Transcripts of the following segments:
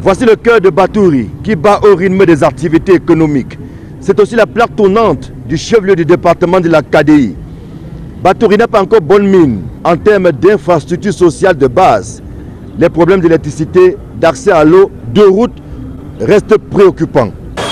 Voici le cœur de Batouri qui bat au rythme des activités économiques. C'est aussi la plaque tournante du chef-lieu du département de la KDI. Batouri n'a pas encore bonne mine en termes d'infrastructures sociales de base. Les problèmes d'électricité, d'accès à l'eau, de route restent préoccupants.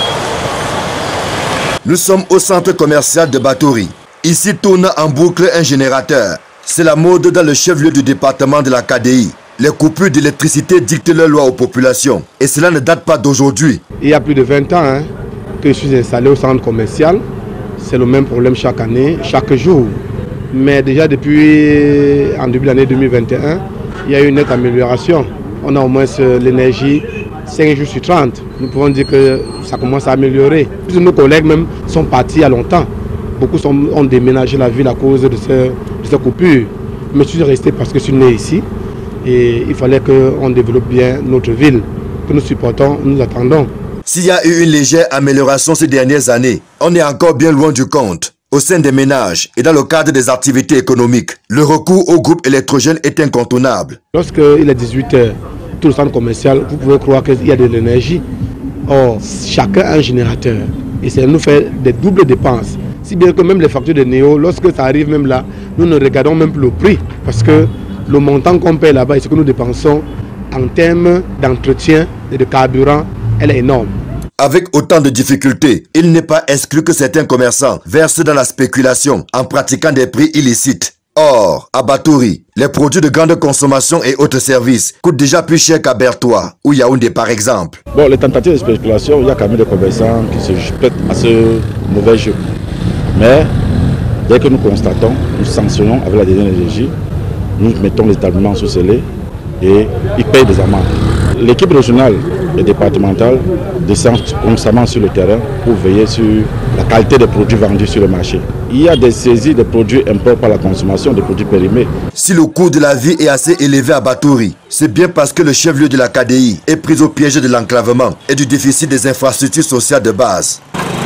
Nous sommes au centre commercial de Batouri. Ici tourne en boucle un générateur. C'est la mode dans le chef-lieu du département de la KDI. Les coupures d'électricité dictent leur loi aux populations. Et cela ne date pas d'aujourd'hui. Il y a plus de 20 ans que je suis installé au centre commercial. C'est le même problème chaque année, chaque jour. Mais déjà depuis en début de l'année 2021, il y a eu une nette amélioration. On a au moins l'énergie 5 jours sur 30. Nous pouvons dire que ça commence à améliorer. Plus de nos collègues même sont partis il y a longtemps. Beaucoup ont déménagé la ville à cause de ces coupures. Mais je suis resté parce que je suis né ici. Et il fallait qu'on développe bien notre ville, que nous supportons, nous attendons. S'il y a eu une légère amélioration ces dernières années, on est encore bien loin du compte. Au sein des ménages et dans le cadre des activités économiques, le recours au groupe électrogène est incontournable. Lorsqu'il est 18 h, tout le centre commercial, vous pouvez croire qu'il y a de l'énergie. Or, chacun a un générateur. Et ça nous fait des doubles dépenses. Si bien que même les factures de Néo, lorsque ça arrive même là, nous ne regardons même plus le prix. Parce que le montant qu'on paie là-bas et ce que nous dépensons en termes d'entretien et de carburant, elle est énorme. Avec autant de difficultés, il n'est pas exclu que certains commerçants versent dans la spéculation en pratiquant des prix illicites. Or, à Batouri, les produits de grande consommation et autres services coûtent déjà plus cher qu'à Bertois ou Yaoundé par exemple. Bon, les tentatives de spéculation, il y a quand même des commerçants qui se prêtent à ce mauvais jeu. Mais dès que nous constatons, nous sanctionnons avec la dernière énergie, nous mettons l'établissement sous scellé et ils payent des amendes. L'équipe régionale et départementale descend constamment sur le terrain pour veiller sur la qualité des produits vendus sur le marché. Il y a des saisies de produits impropres à la consommation, de produits périmés. Si le coût de la vie est assez élevé à Batouri, c'est bien parce que le chef-lieu de la KDI est pris au piège de l'enclavement et du déficit des infrastructures sociales de base.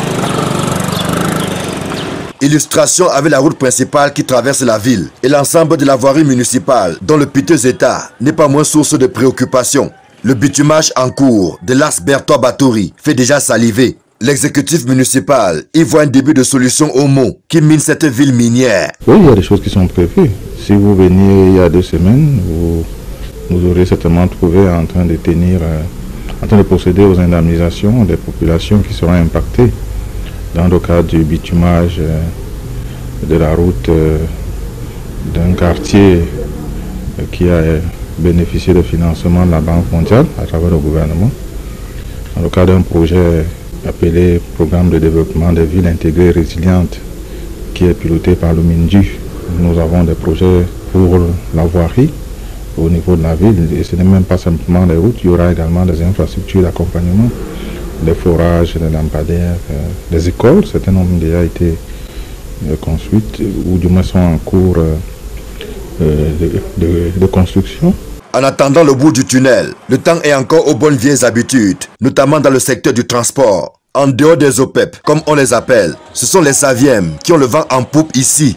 Illustration avec la route principale qui traverse la ville et l'ensemble de la voirie municipale dont le piteux état n'est pas moins source de préoccupation. Le bitumage en cours de l'As Bertois-Batouri fait déjà saliver. L'exécutif municipal y voit un début de solution au mot qui mine cette ville minière. Oui, il y a des choses qui sont prévues. Si vous veniez il y a 2 semaines, vous aurez certainement trouvé en train de procéder aux indemnisations des populations qui seront impactées dans le cadre du bitumage de la route d'un quartier qui a bénéficié de financement de la Banque mondiale à travers le gouvernement, dans le cadre d'un projet appelé Programme de développement des villes intégrées résilientes qui est piloté par le MINDU. Nous avons des projets pour la voirie au niveau de la ville et ce n'est même pas simplement les routes, il y aura également des infrastructures d'accompagnement, des forages, des lampadaires, des écoles. Certains ont déjà été construites ou du moins sont en cours de construction. En attendant le bout du tunnel, le temps est encore aux bonnes vieilles habitudes, notamment dans le secteur du transport. En dehors des OPEP, comme on les appelle, ce sont les Savièmes qui ont le vent en poupe ici.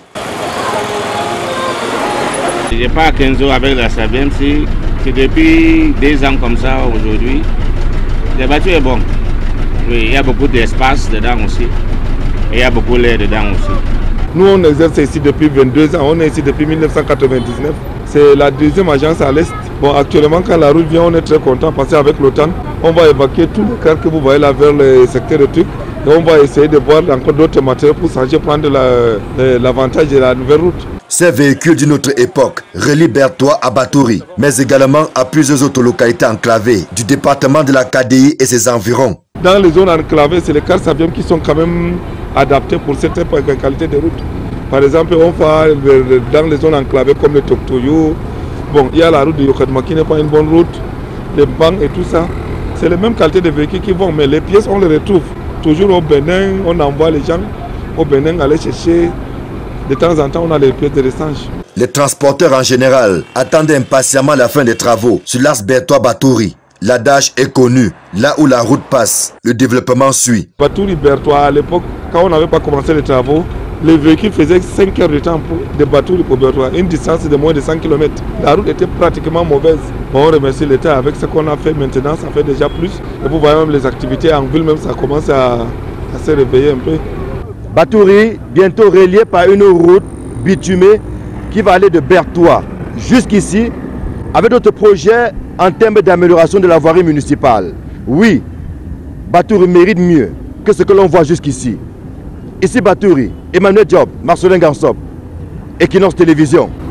Je pars à 15 jours avec la Saviem, c'est depuis 2 ans comme ça aujourd'hui. La voiture est bonne. Oui, il y a beaucoup d'espace dedans aussi. Et il y a beaucoup d'air dedans aussi. Nous, on exerce ici depuis 22 ans. On est ici depuis 1999. C'est la 2e agence à l'Est. Bon, actuellement, quand la route vient, on est très content parce qu'avec l'OTAN, on va évacuer tous les cars que vous voyez là vers le secteur de trucs. Et on va essayer de voir encore d'autres matériaux pour changer, prendre l'avantage de la nouvelle route. Ces véhicules d'une autre époque relient Bertois à Batouri, mais également à plusieurs autres localités enclavées du département de la KDI et ses environs. Dans les zones enclavées, c'est les cars Savièmes qui sont quand même adaptés pour certaines qualités de route. Par exemple, on va dans les zones enclavées comme le Toktoyo. Bon, il y a la route de Yokadma qui n'est pas une bonne route, les bancs et tout ça. C'est les mêmes qualités de véhicules qui vont, mais les pièces, on les retrouve. Toujours au Bénin, on envoie les gens au Bénin aller chercher. De temps en temps, on a les pièces de rechange. Les transporteurs en général attendent impatiemment la fin des travaux sur l'As Bertois-Batouri. L'adage est connu, là où la route passe, le développement suit. Batouri-Bertois, à l'époque, quand on n'avait pas commencé les travaux, Les véhicules faisaient 5 heures de temps pour des bateaux pour Bertoua, une distance de moins de 100 km. La route était pratiquement mauvaise. Bon, on remercie l'État avec ce qu'on a fait maintenant, ça fait déjà plus. Et vous voyez même les activités en ville, même ça commence à se réveiller un peu. Batouri, bientôt relié par une route bitumée qui va aller de Bertoua jusqu'ici, avec d'autres projets en termes d'amélioration de la voirie municipale. Oui, Batouri mérite mieux que ce que l'on voit jusqu'ici. Ici Batouri, Emmanuel Diop, Marcelin Gansop, Equinox Télévision.